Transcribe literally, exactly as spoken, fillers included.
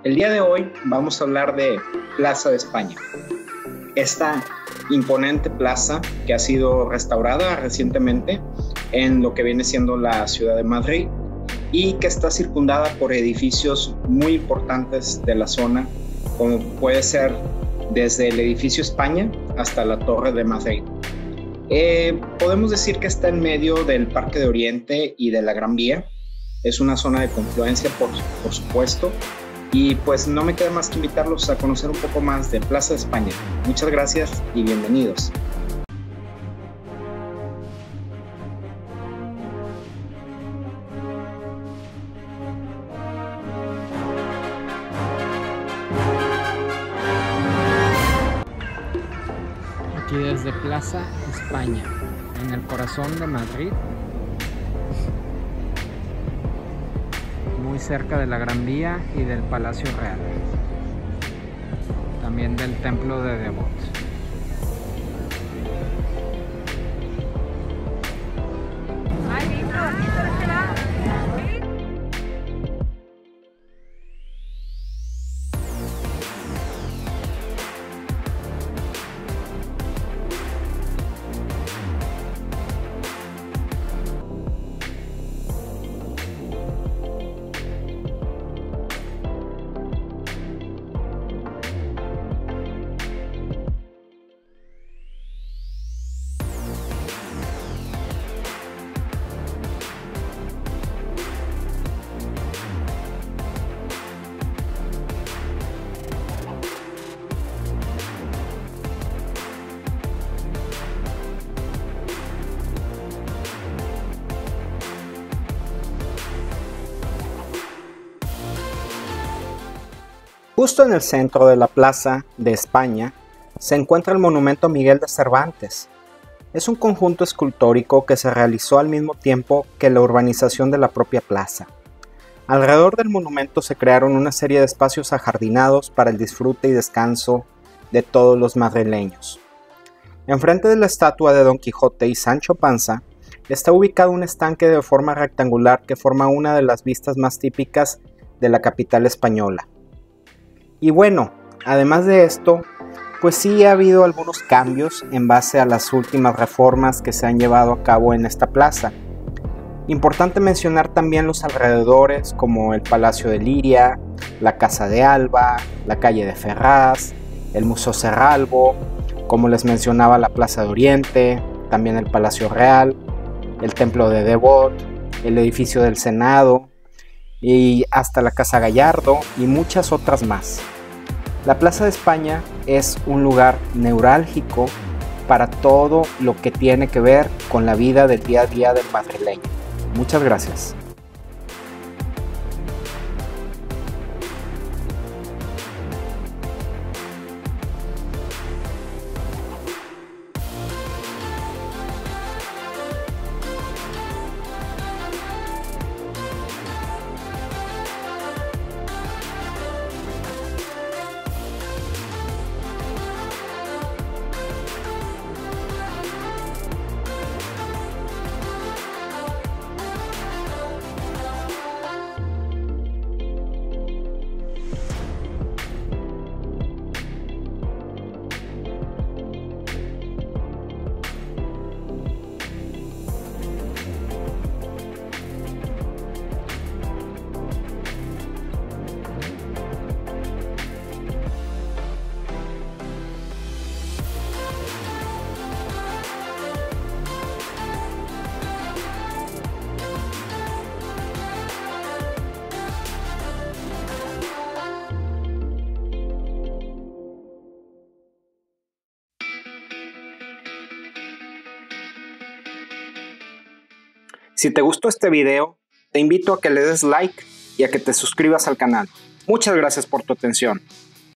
El día de hoy vamos a hablar de Plaza de España. Esta imponente plaza que ha sido restaurada recientemente en lo que viene siendo la ciudad de Madrid y que está circundada por edificios muy importantes de la zona, como puede ser desde el edificio España hasta la Torre de Madrid. Eh, podemos decir que está en medio del Parque de Oriente y de la Gran Vía. Es una zona de confluencia, por, por supuesto. Y pues no me queda más que invitarlos a conocer un poco más de Plaza de España. Muchas gracias y bienvenidos. Aquí desde Plaza España, en el corazón de Madrid, muy cerca de la Gran Vía y del Palacio Real, también del Templo de Devot. Justo en el centro de la Plaza de España se encuentra el monumento a Miguel de Cervantes. Es un conjunto escultórico que se realizó al mismo tiempo que la urbanización de la propia plaza. Alrededor del monumento se crearon una serie de espacios ajardinados para el disfrute y descanso de todos los madrileños. Enfrente de la estatua de Don Quijote y Sancho Panza está ubicado un estanque de forma rectangular que forma una de las vistas más típicas de la capital española. Y bueno, además de esto, pues sí ha habido algunos cambios en base a las últimas reformas que se han llevado a cabo en esta plaza. Importante mencionar también los alrededores como el Palacio de Liria, la Casa de Alba, la calle de Ferraz, el Museo Serralbo, como les mencionaba la Plaza de Oriente, también el Palacio Real, el Templo de Devot, el edificio del Senado y hasta la Casa Gallardo y muchas otras más. La Plaza de España es un lugar neurálgico para todo lo que tiene que ver con la vida del día a día del madrileño. Muchas gracias. Si te gustó este video, te invito a que le des like y a que te suscribas al canal. Muchas gracias por tu atención.